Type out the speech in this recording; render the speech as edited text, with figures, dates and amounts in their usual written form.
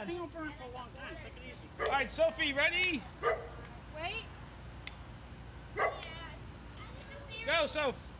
man. You'll burn for a long time. Take it easy. All right, Sophie, ready? Wait. Go, Soph.